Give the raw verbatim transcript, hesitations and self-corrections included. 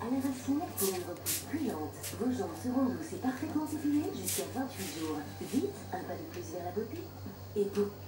à la racine pour une repousse plus lente. Vos jambes seront douces et parfaitement épilées jusqu'à vingt-huit jours. Vite, un pas de plus vers la beauté. Et pour